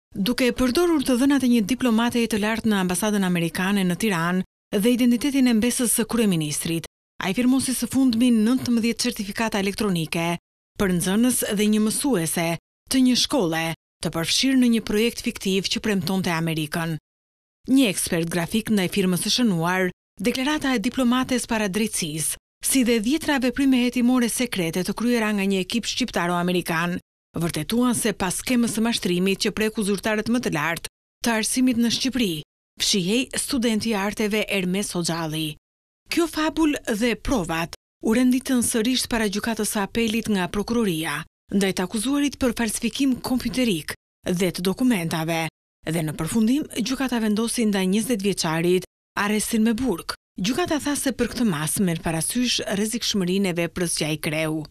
Duke përdorur të dhënat e një diplomate të lartë në ambasadën amerikane në Tiranë dhe identitetin e mbesës së kryeministrit, ai firmosi së fundmi 19 certifikata elektronike për nxënës dhe një mësuese të një shkolle të përfshirë në një projekt fiktiv që premtonte Amerikën. Një ekspert grafik ndaj firmës së shënuar, deklarata e diplomates para drejtësisë, si dhe 10 veprime hetimore sekrete të kryera nga një ekip shqiptaro-amerikan, vërtetuan se pas skemës së mashtrimit që preku zyrtarët më të lartë të arsimit në Shqipëri, fshihej studenti i arteve Ermes Hoxhalli. Kjo fabul dhe provat u renditën sërish para gjykatës së apelit nga prokuroria, ndaj të akuzuarit për falsifikim kompjuterik dhe të dokumentave, dhe në përfundim gjykata vendosi ndaj 20 vjeçarit arrestin me burg. Gjykata tha se për këtë mas merr parasysh rrezikshmërinë e veprës që ai kreu.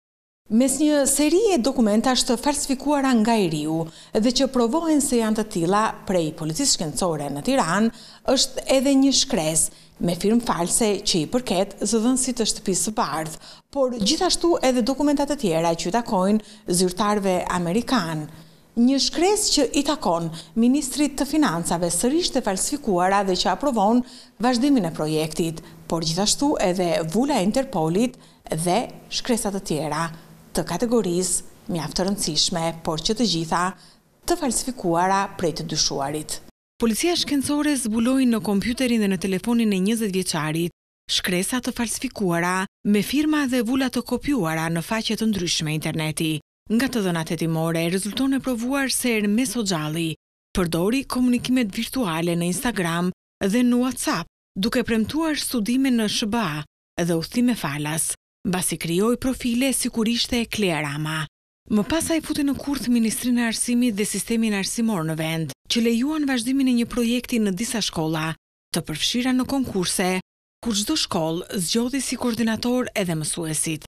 Mes një seri e dokumentash të falsifikuara nga i riu dhe që provohen se janë të tilla prej policisë shkencore në Tiranë, është edhe një shkresë me firmë false që i përket zëdhënësit të shtëpisë së bardhë, por gjithashtu edhe dokumenta të tjera që i takojnë zyrtarëve amerikanë. Një shkresë që i takon Ministrit të Financave sërish të falsifikuara dhe që aprovon vazhdimin e projektit, por gjithashtu edhe vula e Interpolit dhe shkresat të tjera të kategorisë mjaft të rëndësishme, por që të gjitha të falsifikuara prej të dyshuarit. Policia shkencore zbuloi në kompjuterin dhe në telefonin e 20 vjeçarit shkresa të falsifikuara me firma dhe vula të kopjuara në faqe të ndryshme interneti. Nga të dhënat hetimore rezulton e provuar se Ermes Hoxhalli përdori komunikimet virtuale në Instagram dhe në WhatsApp, duke premtuar studime në SBA dhe udhëtime falas, mbasi krijoi profile sigurisht e Klea Rama. Më pas ai futi në kurth Ministrinë e Arsimit dhe Sistemin Arsimor në vend, që lejuan vazhdimin e një projekti në disa shkolla, të përfshira në konkurse, ku çdo shkollë zgjodhi si koordinator edhe mësuesit.